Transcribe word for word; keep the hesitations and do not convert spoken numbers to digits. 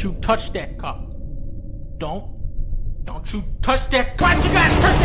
you touch that cup. Don't. Don't you touch that cup. You gotta touch